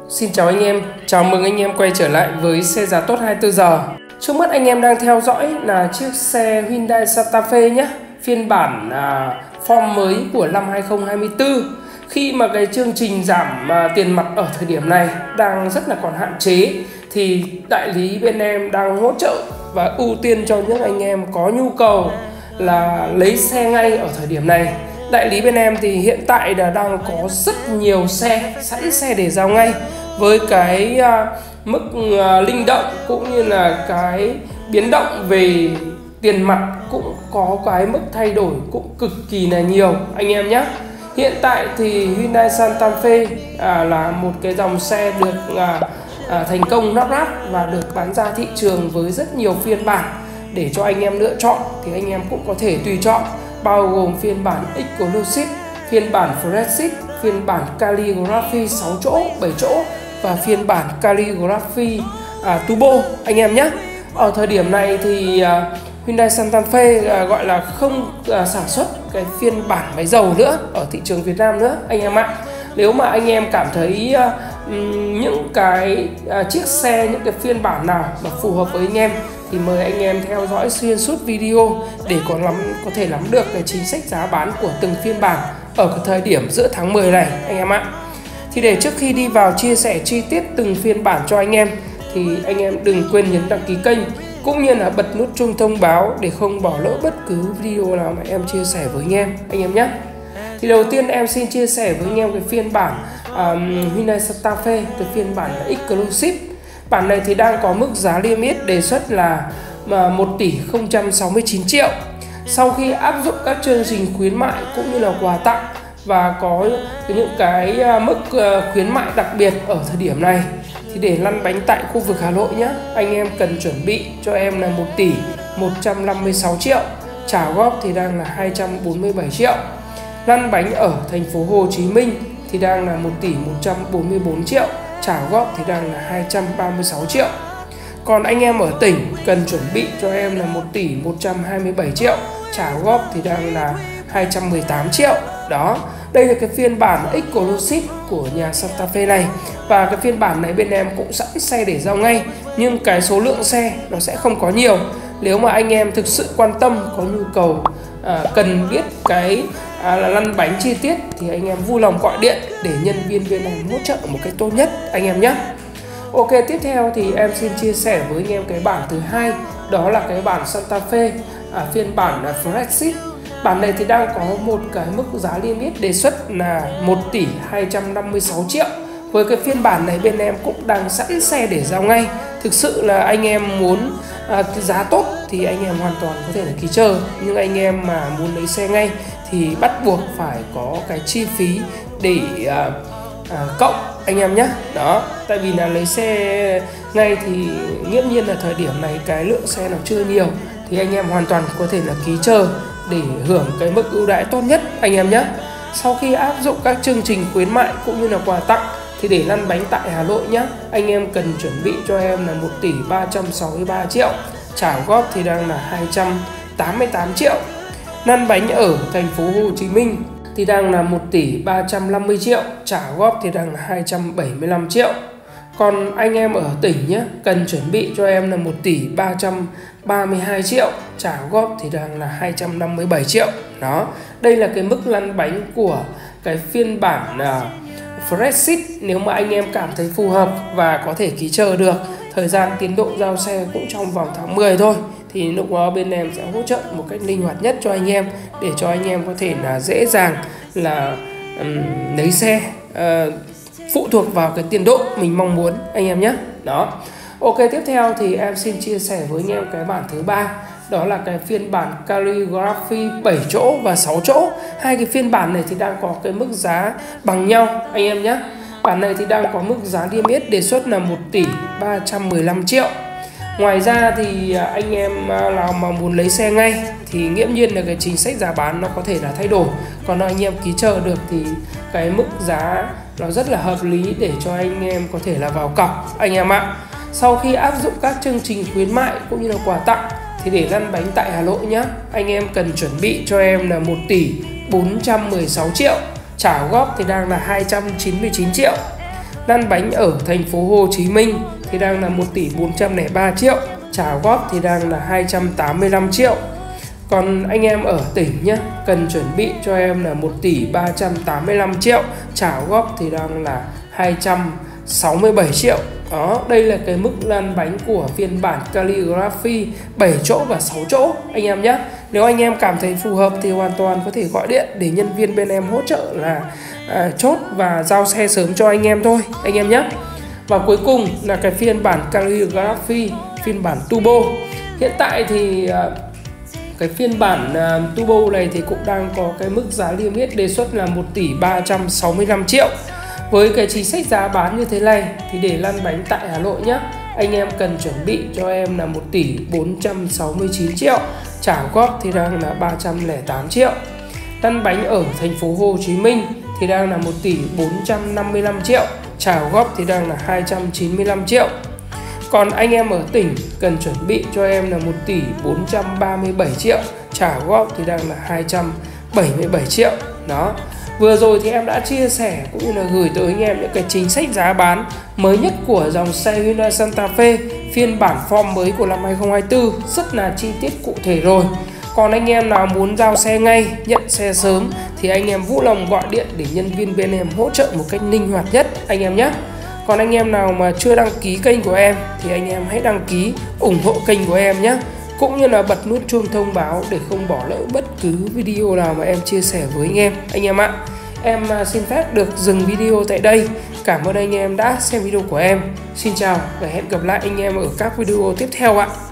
Xin chào anh em, chào mừng anh em quay trở lại với xe giá tốt 24 giờ. Trước mắt anh em đang theo dõi là chiếc xe Hyundai Santa Fe nhé, phiên bản form mới của năm 2024. Khi mà cái chương trình giảm tiền mặt ở thời điểm này đang rất là còn hạn chế, thì đại lý bên em đang hỗ trợ và ưu tiên cho những anh em có nhu cầu là lấy xe ngay ở thời điểm này. Đại lý bên em thì hiện tại là đang có rất nhiều xe, sẵn xe để giao ngay, với cái mức linh động cũng như là cái biến động về tiền mặt cũng có cái mức thay đổi cũng cực kỳ là nhiều anh em nhé. Hiện tại thì Hyundai Santa Fe là một cái dòng xe được thành công lắp ráp và được bán ra thị trường với rất nhiều phiên bản để cho anh em lựa chọn. Thì anh em cũng có thể tùy chọn, bao gồm phiên bản Exclusive, phiên bản Prestige, phiên bản Calligraphy 6 chỗ, 7 chỗ và phiên bản Calligraphy Turbo anh em nhé. Ở thời điểm này thì Hyundai Santa Fe gọi là không sản xuất cái phiên bản máy dầu nữa ở thị trường Việt Nam nữa anh em ạ. Nếu mà anh em cảm thấy những cái chiếc xe, những cái phiên bản nào mà phù hợp với anh em thì mời anh em theo dõi xuyên suốt video để có thể nắm được cái chính sách giá bán của từng phiên bản ở cái thời điểm giữa tháng 10 này anh em ạ. Thì để trước khi đi vào chia sẻ chi tiết từng phiên bản cho anh em thì anh em đừng quên nhấn đăng ký kênh cũng như là bật nút chuông thông báo để không bỏ lỡ bất cứ video nào mà em chia sẻ với anh em nhé. Thì đầu tiên em xin chia sẻ với anh em cái phiên bản Hyundai Santa Fe, cái phiên bản Exclusive. Bản này thì đang có mức giá niêm yết đề xuất là 1 tỷ 069 triệu. Sau khi áp dụng các chương trình khuyến mại cũng như là quà tặng và có những cái mức khuyến mại đặc biệt ở thời điểm này, thì để lăn bánh tại khu vực Hà Nội nhé, anh em cần chuẩn bị cho em là 1 tỷ 156 triệu, trả góp thì đang là 247 triệu. Lăn bánh ở thành phố Hồ Chí Minh thì đang là 1 tỷ 144 triệu, trả góp thì đang là 236 triệu. Còn anh em ở tỉnh cần chuẩn bị cho em là 1 tỷ 127 triệu, trả góp thì đang là 218 triệu. Đó, đây là cái phiên bản Exclusive của nhà Santa Fe này. Và cái phiên bản này bên em cũng sẵn xe để giao ngay, nhưng cái số lượng xe nó sẽ không có nhiều. Nếu mà anh em thực sự quan tâm, có nhu cầu cần biết cái lăn bánh chi tiết thì anh em vui lòng gọi điện để nhân viên bên em hỗ trợ một cách tốt nhất anh em nhé. Ok, tiếp theo thì em xin chia sẻ với anh em cái bản thứ hai, đó là cái bản Santa Fe phiên bản Prestige. Bản này thì đang có một cái mức giá niêm yết đề xuất là 1 tỷ 256 triệu. Với cái phiên bản này bên em cũng đang sẵn xe để giao ngay. Thực sự là anh em muốn giá tốt thì anh em hoàn toàn có thể là ký chờ, nhưng anh em mà muốn lấy xe ngay thì bắt buộc phải có cái chi phí để cộng anh em nhé. Đó, tại vì là lấy xe ngay thì nghiễm nhiên là thời điểm này cái lượng xe nó chưa nhiều, thì anh em hoàn toàn có thể là ký chờ để hưởng cái mức ưu đãi tốt nhất anh em nhé. Sau khi áp dụng các chương trình khuyến mại cũng như là quà tặng thì để lăn bánh tại Hà Nội nhé, anh em cần chuẩn bị cho em là 1 tỷ 363 triệu, trả góp thì đang là 288 triệu. Lăn bánh ở thành phố Hồ Chí Minh thì đang là 1 tỷ 350 triệu, trả góp thì đang là 275 triệu. Còn anh em ở tỉnh nhé, cần chuẩn bị cho em là 1 tỷ 332 triệu, trả góp thì đang là 257 triệu. Đó, đây là cái mức lăn bánh của cái phiên bản Prestige. Nếu mà anh em cảm thấy phù hợp và có thể ký chờ được, thời gian tiến độ giao xe cũng trong vòng tháng 10 thôi, thì lúc đó bên em sẽ hỗ trợ một cách linh hoạt nhất cho anh em, để cho anh em có thể là dễ dàng là lấy xe, phụ thuộc vào cái tiến độ mình mong muốn anh em nhé. Đó, ok, tiếp theo thì em xin chia sẻ với anh em cái bản thứ ba, đó là cái phiên bản Calligraphy 7 chỗ và 6 chỗ. Hai cái phiên bản này thì đang có cái mức giá bằng nhau anh em nhé. Bản này thì đang có mức giá niêm yết đề xuất là 1 tỷ 315 triệu. Ngoài ra thì anh em nào mà muốn lấy xe ngay thì nghiễm nhiên là cái chính sách giá bán nó có thể là thay đổi. Còn anh em ký chờ được thì cái mức giá nó rất là hợp lý để cho anh em có thể là vào cọc anh em ạ. Sau khi áp dụng các chương trình khuyến mại cũng như là quà tặng thì để lăn bánh tại Hà Nội nhé, anh em cần chuẩn bị cho em là 1 tỷ 416 triệu, trả góp thì đang là 299 triệu. Lăn bánh ở thành phố Hồ Chí Minh thì đang là 1 tỷ 403 triệu, trả góp thì đang là 285 triệu. Còn anh em ở tỉnh nhé, cần chuẩn bị cho em là 1 tỷ 385 triệu, trả góp thì đang là 267 triệu. Đó, đây là cái mức lăn bánh của phiên bản Calligraphy 7 chỗ và 6 chỗ anh em nhé. Nếu anh em cảm thấy phù hợp thì hoàn toàn có thể gọi điện để nhân viên bên em hỗ trợ là chốt và giao xe sớm cho anh em thôi anh em nhé. Và cuối cùng là cái phiên bản Calligraphy phiên bản Turbo. Hiện tại thì cái phiên bản Turbo này thì cũng đang có cái mức giá niêm yết đề xuất là 1 tỷ 365 triệu. Với cái chính sách giá bán như thế này thì để lăn bánh tại Hà Nội nhé, anh em cần chuẩn bị cho em là 1 tỷ 469 triệu, trả góp thì đang là 308 triệu. Lăn bánh ở thành phố Hồ Chí Minh thì đang là 1 tỷ 455 triệu, trả góp thì đang là 295 triệu. Còn anh em ở tỉnh cần chuẩn bị cho em là 1 tỷ 437 triệu, trả góp thì đang là 277 triệu. Đó. Vừa rồi thì em đã chia sẻ cũng như là gửi tới anh em những cái chính sách giá bán mới nhất của dòng xe Hyundai Santa Fe phiên bản form mới của năm 2024, rất là chi tiết cụ thể rồi. Còn anh em nào muốn giao xe ngay, nhận xe sớm thì anh em vui lòng gọi điện để nhân viên bên em hỗ trợ một cách linh hoạt nhất anh em nhé. Còn anh em nào mà chưa đăng ký kênh của em thì anh em hãy đăng ký ủng hộ kênh của em nhé. Cũng như là bật nút chuông thông báo để không bỏ lỡ bất cứ video nào mà em chia sẻ với anh em ạ. Em xin phép được dừng video tại đây. Cảm ơn anh em đã xem video của em. Xin chào và hẹn gặp lại anh em ở các video tiếp theo ạ.